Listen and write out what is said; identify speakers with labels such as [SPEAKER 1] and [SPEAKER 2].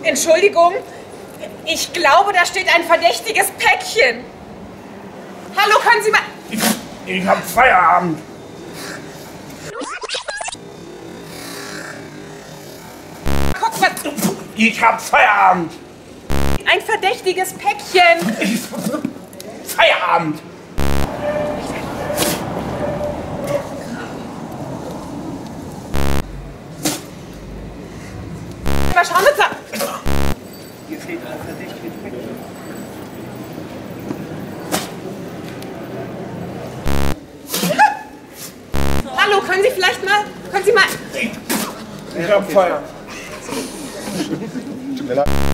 [SPEAKER 1] Entschuldigung, ich glaube, da steht ein verdächtiges Päckchen. Hallo, können Sie mal...
[SPEAKER 2] Ich hab Feierabend.
[SPEAKER 1] Guck mal,
[SPEAKER 2] Ich hab Feierabend.
[SPEAKER 1] ein verdächtiges Päckchen.
[SPEAKER 2] Feierabend.
[SPEAKER 1] Mal schauen wir uns
[SPEAKER 2] Hier steht ein verdächtiges Päckchen.
[SPEAKER 1] Hallo, können Sie mal...
[SPEAKER 2] Ich hab Feierabend.
[SPEAKER 3] Tut mir leid.